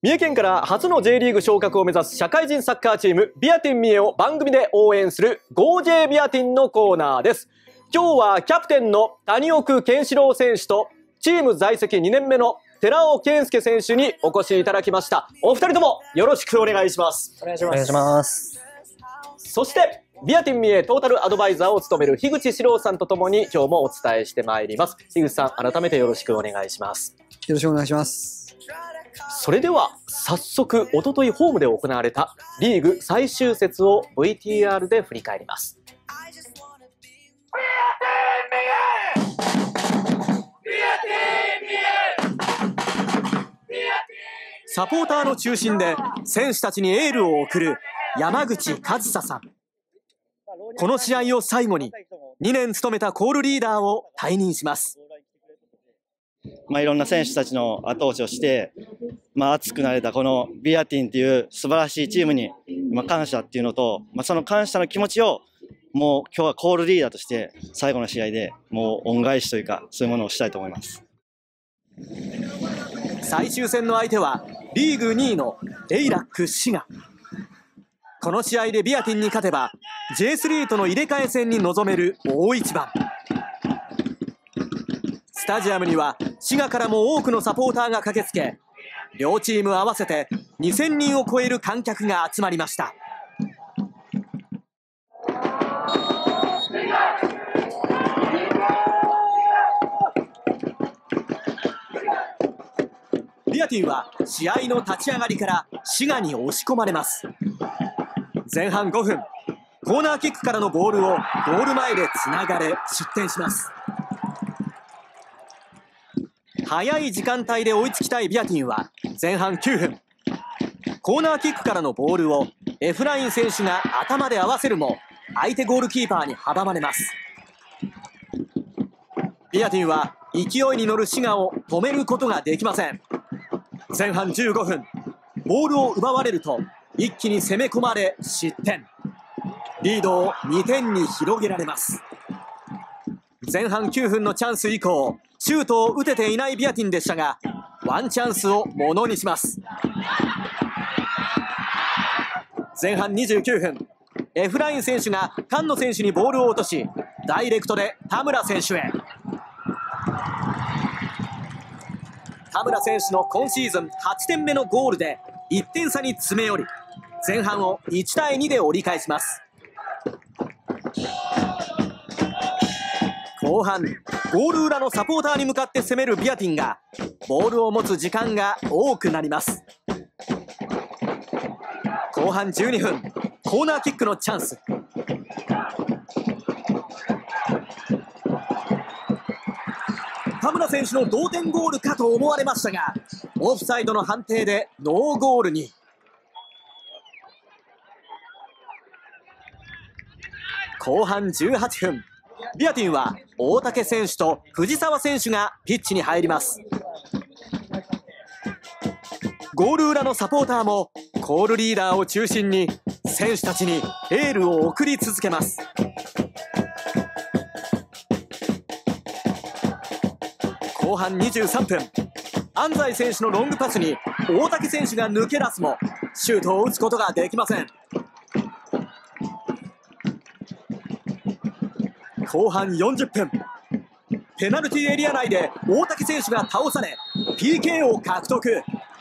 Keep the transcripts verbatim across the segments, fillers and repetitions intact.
三重県から初の J リーグ昇格を目指す社会人サッカーチームビアティン三重を番組で応援する ゴージェー ビアティンのコーナーです。今日はキャプテンの谷奥健志郎選手とチーム在籍にねんめの寺尾健介選手にお越しいただきました。お二人ともよろしくお願いします。 お願いします。お願いします。 そしてビアティン三重トータルアドバイザーを務める樋口史郎さんとともに今日もお伝えしてまいります。樋口さん、改めてよろしくお願いします。 よろしくお願いします。 それでは早速、おとといホームで行われたリーグ最終節を ブイティーアール で振り返ります。サポーターの中心で選手たちにエールを送る山口和沙さん。この試合を最後ににねん務めたコールリーダーを退任します。 まあ、いろんな選手たちの後押しをして、まあ、熱くなれたこのビアティンっていう素晴らしいチームに、まあ、感謝っていうのと、まあ、その感謝の気持ちをもう今日はコールリーダーとして最後の試合でもう恩返しというかそういうものをしたいと思います。 最終戦の相手はリーグにいのエイラック滋賀。この試合でビアティンに勝てば ジェイスリー との入れ替え戦に臨める大一番。スタジアムには滋賀からも多くのサポーターが駆けつけ、両チーム合わせてにせんにんを超える観客が集まりました。ビアティンは試合の立ち上がりから滋賀に押し込まれます。前半ごふん、コーナーキックからのボールをゴール前でつながれ失点します。早い時間帯で追いつきたいビアティンは前半きゅうふん、コーナーキックからのボールをエフライン選手が頭で合わせるも相手ゴールキーパーに阻まれます。ビアティンは勢いに乗る滋賀を止めることができません。前半じゅうごふん、ボールを奪われると一気に攻め込まれ失点。リードをにてんに広げられます。前半きゅうふんのチャンス以降、シュートを打てていないビアティンでしたが、ワンチャンスをものにします。前半にじゅうきゅうふん、エフライン選手が菅野選手にボールを落とし、ダイレクトで田村選手へ。田村選手の今シーズンはちてんめのゴールでいってん差に詰め寄り、前半をいちたいにで折り返します。後半、ゴール裏のサポーターに向かって攻めるビアティンがボールを持つ時間が多くなります。後半じゅうにふん、コーナーキックのチャンス。田村選手の同点ゴールかと思われましたが、オフサイドの判定でノーゴールに。後半じゅうはっぷん、ビアティンは大竹選手と藤澤選手がピッチに入ります。ゴール裏のサポーターもコールリーダーを中心に選手たちにエールを送り続けます。後半にじゅうさんぷん、安西選手のロングパスに大竹選手が抜け出すもシュートを打つことができません。後半よんじゅっぷん、ペナルティーエリア内で大竹選手が倒され ピーケー を獲得。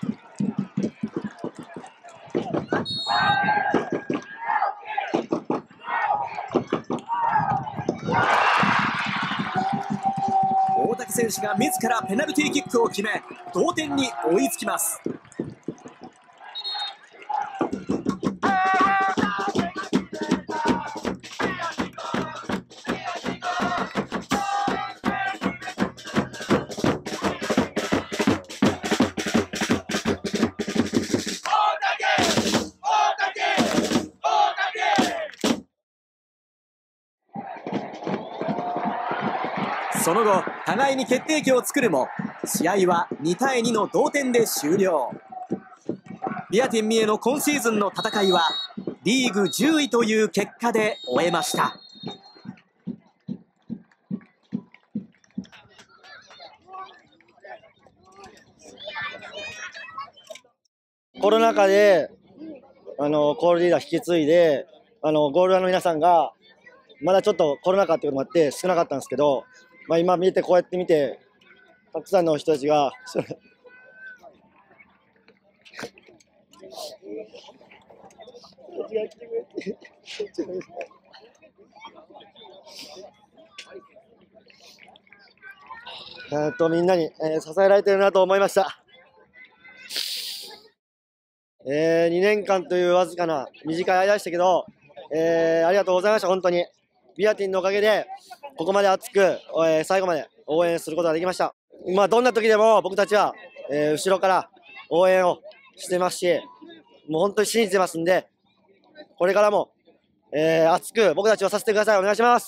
大竹選手が自らペナルティーキックを決め同点に追いつきます。その後、互いに決定機を作るも試合はにたいにの同点で終了。ビアティン三重の今シーズンの戦いはリーグじゅういという結果で終えました。 コロナ禍であのコールリーダー引き継いで、あのゴールラーの皆さんがまだちょっとコロナ禍っていうこともあって少なかったんですけど、まあ、今見てこうやって見てたくさんの人たちがえっとみんなに、えー、支えられてるなと思いました。えー、にねんかんというわずかな短い間でしたけど、えー、ありがとうございました。本当にビアティンのおかげでここまで熱く、えー、最後まで応援することができました。まあ、どんな時でも僕たちは、えー、後ろから応援をしてますし、もう本当に信じてますんで、これからも、えー、熱く僕たちをさせてください。お願いします。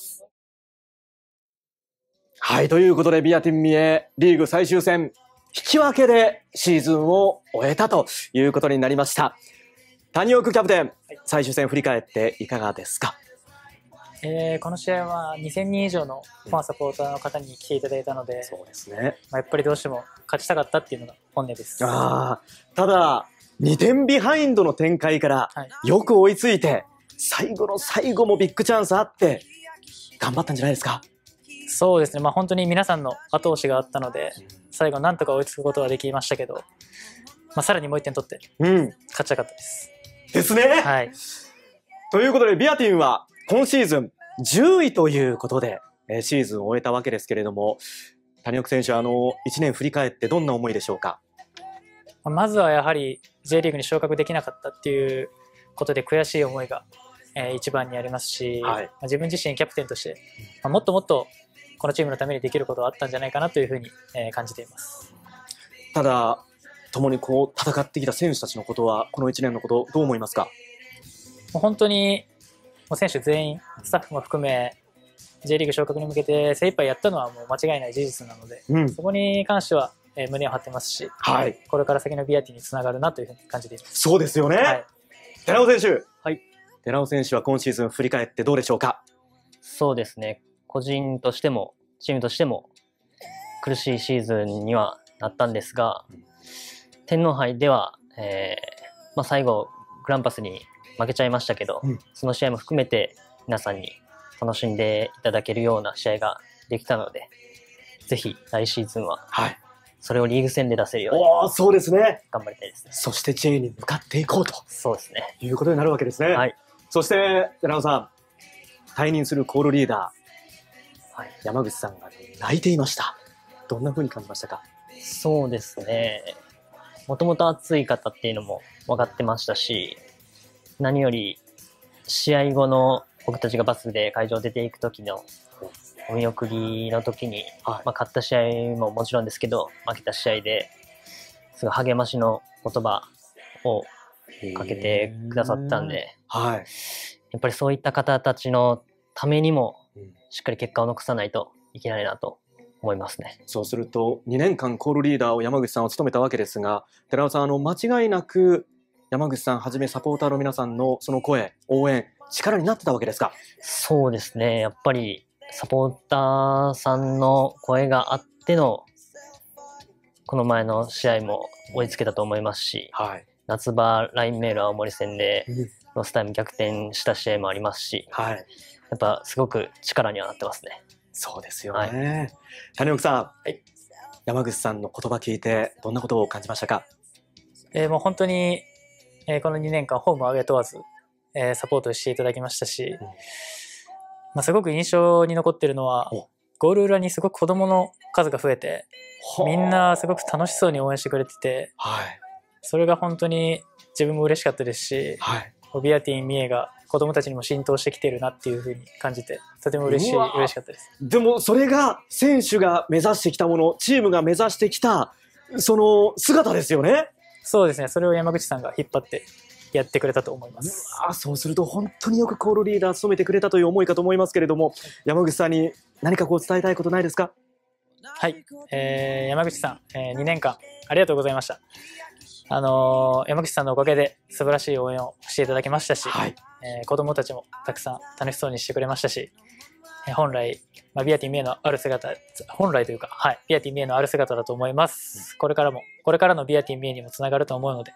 はい、ということでビアティン三重リーグ最終戦引き分けでシーズンを終えたということになりました。谷奥キャプテン、最終戦振り返っていかがですか？ えー、この試合はにせんにん以上のファンサポーターの方に来ていただいたので、 そうですね、 まあ、やっぱりどうしても勝ちたかったっていうのが本音です。 あただにてんビハインドの展開からよく追いついて、はい、最後の最後もビッグチャンスあって頑張ったんじゃないですか？ そうですね、まあ、本当に皆さんの後押しがあったので最後なんとか追いつくことはできましたけど、まあ、さらにもういってん取って勝ちたかったです、 うん、ですね、はい、ということでビアティンは今シーズンじゅういということでシーズンを終えたわけですけれども、谷奥選手、あのいちねん振り返ってどんな思いでしょうか？ まずはやはり J リーグに昇格できなかったっていうことで悔しい思いが、えー、一番にありますし、はい、自分自身キャプテンとして、まあ、もっともっとこのチームのためにできることはあったんじゃないかなというふうに、えー、感じています。 ただ共にこう戦ってきた選手たちのことはこのいちねんのことどう思いますか？ もう本当にもう選手全員スタッフも含め J リーグ昇格に向けて精一杯やったのはもう間違いない事実なので、うん、そこに関しては、えー、胸を張ってますし、はい、これから先のビアティにつながるなというふうに感じています。 そうですよね、はい、寺尾選手、 はい、 寺尾選手は今シーズン振り返ってどうでしょうか？ そうですね、個人としてもチームとしても苦しいシーズンにはなったんですが、天皇杯では、えーまあ、最後グランパスに負けちゃいましたけど、うん、その試合も含めて皆さんに楽しんでいただけるような試合ができたので、ぜひ来シーズンはそれをリーグ戦で出せるように、 はい、そうですね、 頑張りたいですね。 そして J に向かっていこうと、 そうですね、 いうことになるわけですね。はい、そして寺尾さん、退任するコールリーダー、はい、山口さんが泣いていました。どんな風に感じましたか？ そうですね、もともと熱い方っていうのも分かってましたし、何より試合後の僕たちがバスで会場出ていく時のお見送りの時に、はい、まあ、勝った試合ももちろんですけど負けた試合ですごい励ましの言葉をかけてくださったんで、はい、やっぱりそういった方たちのためにもしっかり結果を残さないといけないなと思いますね。 そうするとにねんかんコールリーダーを山口さんは務めたわけですが、寺尾さん、あの間違いなく山口さんはじめサポーターの皆さんのその声、応援、力になってたわけですか？ そうですね、やっぱりサポーターさんの声があってのこの前の試合も追いつけたと思いますし、はい、夏場ラインメール青森戦でロスタイム逆転した試合もありますし、はい、やっぱすごく力にはなってますね。 そうですよね、はい、谷奥さん、はい、山口さんの言葉聞いてどんなことを感じましたか？ えー、もう本当に、えー、このにねんかんホームアウェー問わず、えー、サポートしていただきましたし、うん、まあ、すごく印象に残っているのはゴール裏にすごく子どもの数が増えて、みんなすごく楽しそうに応援してくれてて、はい、それが本当に自分も嬉しかったですし、はい、ビアティン三重が子どもたちにも浸透してきているなっていうふうに感じて、とても嬉しい嬉しかったです。 でもそれが選手が目指してきたもの、チームが目指してきたその姿ですよね。 そうですね、それを山口さんが引っ張ってやってくれたと思います。 あ、そうすると本当によくコールリーダー務めてくれたという思いかと思いますけれども、山口さんに何かこう伝えたいことないですか？ はい、えー、山口さん、えー、にねんかんありがとうございました。あのー、山口さんのおかげで素晴らしい応援をしていただきましたし、はい、えー、子どもたちもたくさん楽しそうにしてくれましたし、えー、本来、まあ、ビアティン三重のある姿、本来というか、はい、ビアティン三重のある姿だと思います。これからも、これからのビアティン三重にもつながると思うので、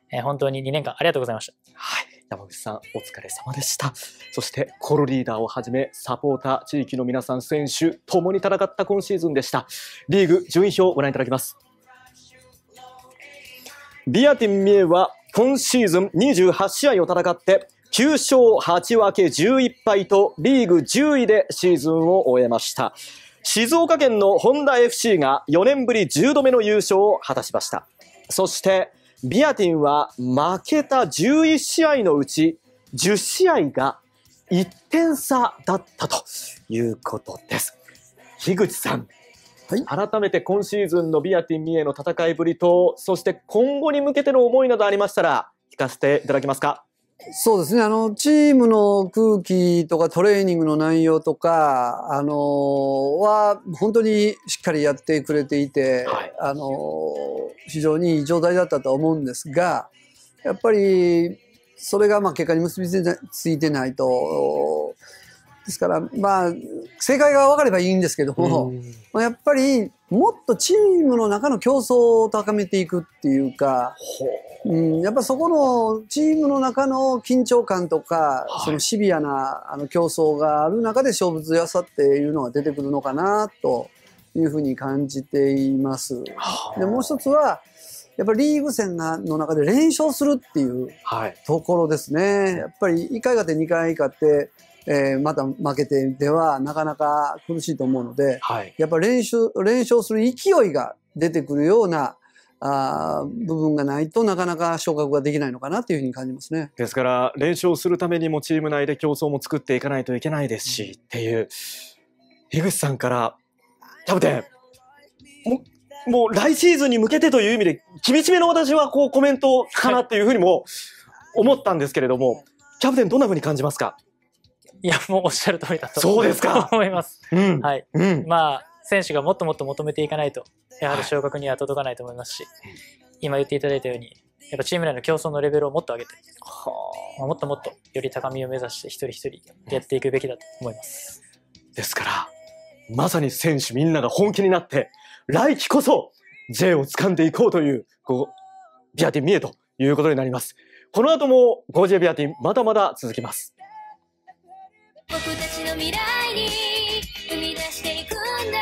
えー本当ににねんかんありがとうございました。 はい、山口さんお疲れ様でした。そしてコロリーダーをはじめサポーター、地域の皆さん、選手ともに戦った今シーズンでした。リーグ順位表をご覧いただきます。ビアティン三重は今シーズンにじゅうはちしあいを戦ってきゅうしょうはちわけじゅういっぱいとリーグじゅういでシーズンを終えました。静岡県のホンダ エフシー がよねんぶりじゅうどめの優勝を果たしました。そしてビアティンは負けたじゅういちしあいのうちじゅっしあいがいってんさだったということです。樋口さん、はい、改めて今シーズンのビアティン三重の戦いぶりと、そして今後に向けての思いなどありましたら聞かせていただけますか。 そうですね。あの、チームの空気とかトレーニングの内容とか、あのー、は本当にしっかりやってくれていて、はい、あのー、非常にいい状態だったと思うんですが、やっぱり、それがまあ結果に結びついてないと、ですから、まあ、正解が分かればいいんですけども、まあ、やっぱり、もっとチームの中の競争を高めていくっていうか、うん、やっぱそこのチームの中の緊張感とか、はい、そのシビアなあの競争がある中で勝負強さっていうのが出てくるのかなというふうに感じています。で、もう一つは、やっぱりリーグ戦の中で連勝するっていうところですね。はい、やっぱりいっかい勝ってにかい勝って、えー、また負けてではなかなか苦しいと思うので、はい、やっぱり連勝、連勝する勢いが出てくるようなあ部分がないとなかなか昇格ができないのかなというふうに感じますね。ですから連勝するためにもチーム内で競争も作っていかないといけないですし、うん、っていう樋口さんからキャプテンもう、もう来シーズンに向けてという意味で厳しめの私はこうコメントかなっていうふうにも思ったんですけれども、キャプテンどんなふうに感じますか。 いや、もうおっしゃる通りだとそうですか思います。 うん、 はい、うん、まあ選手がもっともっと求めていかないとやはり昇格には届かないと思いますし、はい、今言っていただいたようにやっぱチーム内の競争のレベルをもっと上げて、まあ、もっともっとより高みを目指して一人一人やっていくべきだと思います。 ですからまさに選手みんなが本気になって来季こそ ジェイ を掴んでいこうというこうビアティン三重ということになります。この後も ゴージェイ ビアティンまだまだ続きます。僕たちの未来に生み出していくんだ。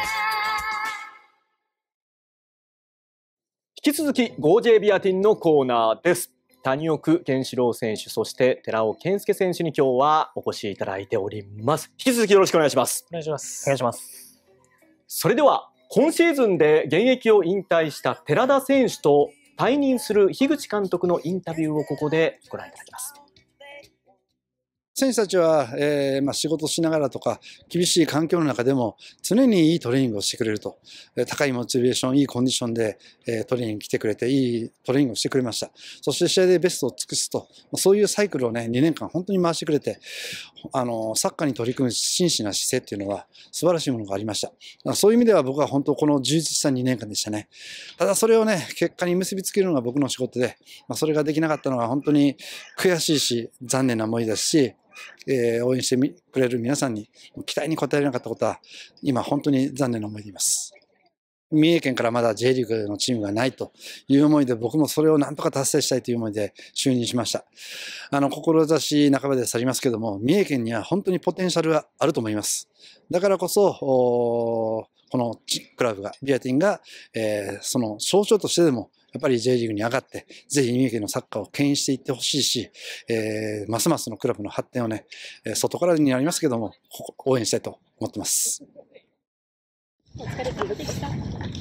引き続き ゴージェイ ビアティンのコーナーです。谷奥健志郎選手、そして寺尾健介選手に今日はお越しいただいております。引き続きよろしくお願いします。 お願いします。 お願いします。 それでは今シーズンで現役を引退した寺田選手と退任する樋口監督のインタビューをここでご覧いただきます。 選手たちは、えーまあ、仕事しながらとか厳しい環境の中でも常にいいトレーニングをしてくれると、えー、高いモチベーション、いいコンディションで、えー、トレーニング来てくれていいトレーニングをしてくれました。そして試合でベストを尽くすと、そういうサイクルをねにねんかん本当に回してくれて、あのサッカーに取り組む真摯な姿勢っていうのは素晴らしいものがありました。そういう意味では僕は本当この充実したにねんかんでしたね。ただそれをね結果に結びつけるのが僕の仕事で、まあ、それができなかったのは本当に悔しいし残念な思いですし、えー、応援してくれる皆さんに期待に応えられなかったことは今本当に残念な思いでいます。三重県からまだ J リーグのチームがないという思いで、僕もそれを何とか達成したいという思いで就任しました。あの志半ばで去りますけども、三重県には本当にポテンシャルがあると思います。だからこそこのクラブがビアティンが、えー、その象徴としてでもやっぱり J リーグに上がって、ぜひ三重県のサッカーを牽引していってほしいし、えー、ますますのクラブの発展をね、外からになりますけども、応援したいと思ってます。お疲れ様でした。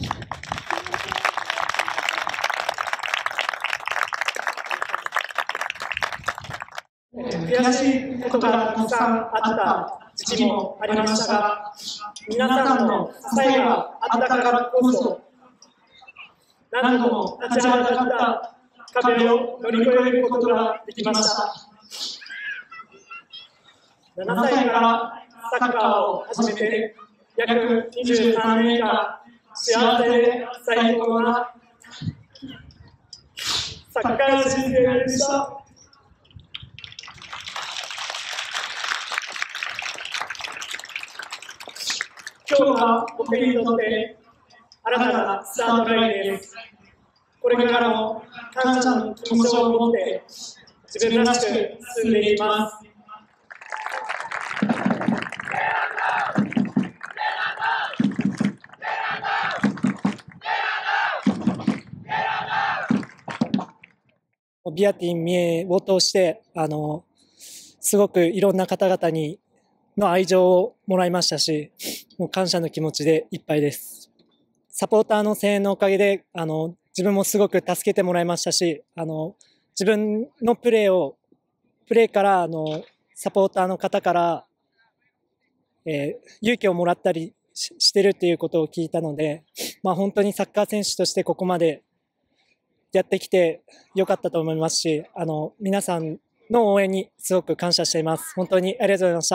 悔しいことがたくさんあった時期もありましたが、皆さんの支えがあったからこそ、何度も立ちはだかった壁を乗り越えることができました。ななさいからサッカーを始めて約にじゅうさんねんかん、幸せで最高なサッカー人生でした。今日は僕にとって新たなスタートラインです。これからも感謝の気持ちを持って自分らしく進んでいきます。 ビアティン三重を通してあのすごくいろんな方々にの愛情をもらいましたし、もう感謝の気持ちでいっぱいです。サポーターの声援のおかげであの自分もすごく助けてもらいましたし、あの自分のプレーをプレーからあのサポーターの方から、えー、勇気をもらったり し, してるっていうことを聞いたので、まあ、本当にサッカー選手としてここまでやってきてよかったと思いますし、あの皆さんの応援にすごく感謝しています。本当にありがとうございました。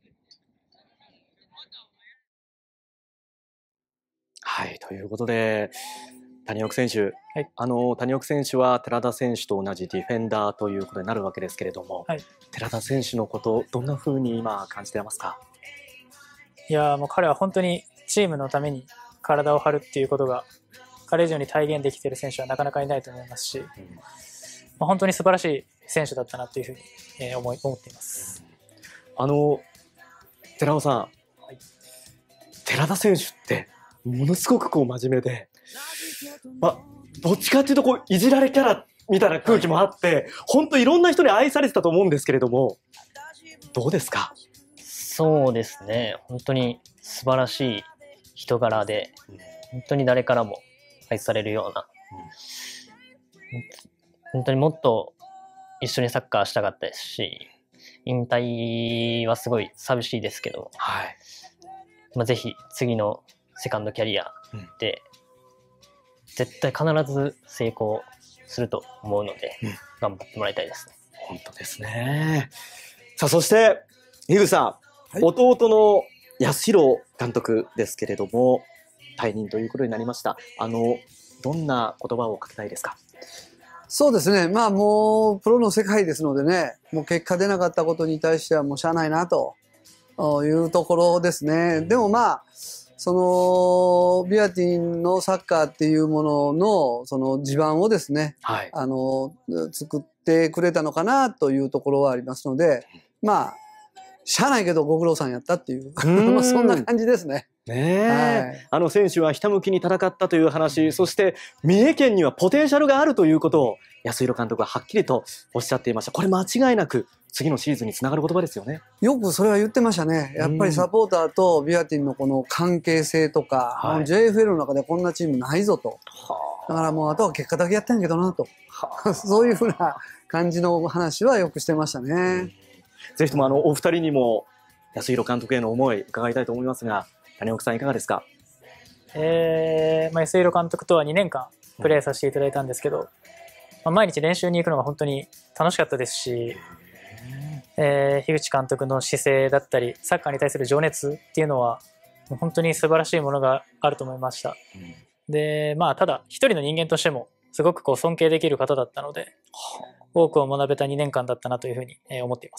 はい、ということで谷奥選手、 はい、 あの谷奥選手は寺田選手と同じディフェンダーということになるわけですけれども、 はい、 寺田選手のことどんなふうに今感じていますか？ いやもう彼は本当にチームのために体を張るっていうことが彼以上に体現できている選手はなかなかいないと思いますし、うん、まあ、本当に素晴らしい選手だったなというふうに、えー、思い思っています。 あの寺尾さん、 はい、 寺田選手ってものすごくこう真面目で、まあ、どっちかっていうとこういじられキャラみたいな空気もあって、本当いろんな人に愛されてたと思うんですけれども、どうですか？ そうですね、本当に素晴らしい人柄で、本当に誰からも愛されるような、うん、本当にもっと一緒にサッカーしたかったですし、引退はすごい寂しいですけど、 はい、 まあ、ぜひ次のセカンドキャリアで、うん、絶対必ず成功すると思うので、うん、頑張ってもらいたいですね。 本当ですね。さあそして井口さん、はい、弟の安弘監督ですけれども退任ということになりました。あのどんな言葉をかけたいですか？ そうですね、まあもうプロの世界ですのでね、もう結果出なかったことに対してはもうしゃあないなというところですね。でもまあそのビアティンのサッカーっていうもののその地盤をですね、はい、あの作ってくれたのかなというところはありますので、まあしゃあないけどご苦労さんやったっていうそんな感じですね。 ねえ、はい、あの選手はひたむきに戦ったという話、そして三重県にはポテンシャルがあるということを安弘監督ははっきりとおっしゃっていました。これ間違いなく次のシーズンにつながる言葉ですよね。 よくそれは言ってましたね。やっぱりサポーターとビアティンのこの関係性とか、はい、ジェイエフエル の中でこんなチームないぞと、だからもうあとは結果だけやったんやけどなとそういうふうな感じの話はよくしてましたね。うん、 ぜひともあのお二人にも安弘監督への思い伺いたいと思いますが、谷岡さんいかがですか？ えーまあ、安弘監督とはにねんかんプレーさせていただいたんですけど、まあ、毎日練習に行くのが本当に楽しかったですし、えー、樋口監督の姿勢だったりサッカーに対する情熱っていうのは本当に素晴らしいものがあると思いました。うん、でまあただ一人の人間としてもすごくこう尊敬できる方だったので、多くを学べたにねんかんだったなというふうに思っています。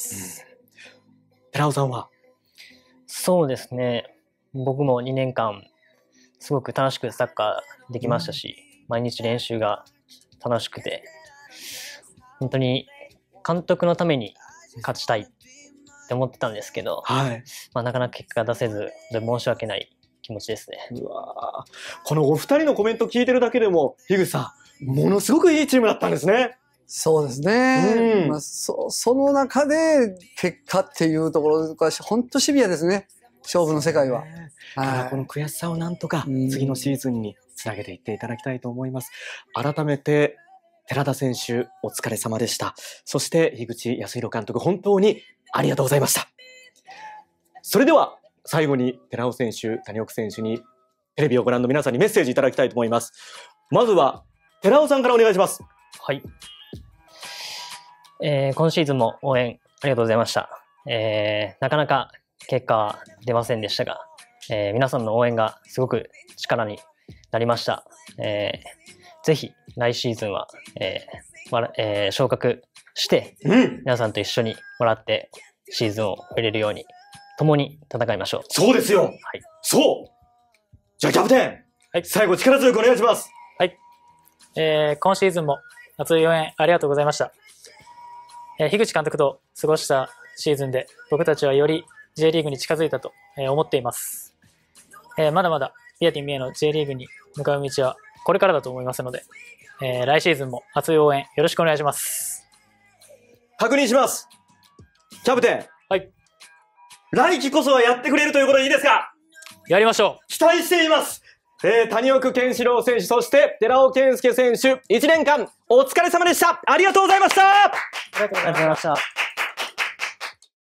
うん、 寺尾さんは？ そうですね、僕もにねんかんすごく楽しくサッカーできましたし、うん、毎日練習が楽しくて、本当に監督のために勝ちたいって思ってたんですけど、はい、まあ、なかなか結果が出せず申し訳ない気持ちですね。 うわ、このお二人のコメント聞いてるだけでも樋口さんものすごくいいチームだったんですね。 そうですね、うん、まあ、そ, その中で結果っていうところが本当シビアですね、勝負の世界は。 はい、この悔しさをなんとか次のシーズンにつなげていっていただきたいと思います。改めて寺田選手お疲れ様でした。そして樋口康弘監督本当にありがとうございました。それでは最後に寺尾選手、谷奥選手にテレビをご覧の皆さんにメッセージいただきたいと思います。まずは寺尾さんからお願いします。 はい、えー、今シーズンも応援ありがとうございました。えー、なかなか結果は出ませんでしたが、えー、皆さんの応援がすごく力になりました。えー、ぜひ来シーズンは、えーわえー、昇格して、うん、皆さんと一緒に笑ってシーズンを終えれるように共に戦いましょう。 そうですよ、はい、そうじゃあキャプテン、はい、最後力強くお願いします。 はい、えー、今シーズンも熱い応援ありがとうございました。えー、樋口監督と過ごしたシーズンで僕たちはより J リーグに近づいたと思っています。えー、まだまだビアティン三重の J リーグに向かう道はこれからだと思いますので、えー、来シーズンも熱い応援よろしくお願いします。 確認します。キャプテン。 はい。 来季こそはやってくれるということでいいですか？ やりましょう。 期待しています。えー、谷奥健志郎選手、そして寺尾健介選手、いちねんかんお疲れ様でした。ありがとうございました。 ありがとうございました。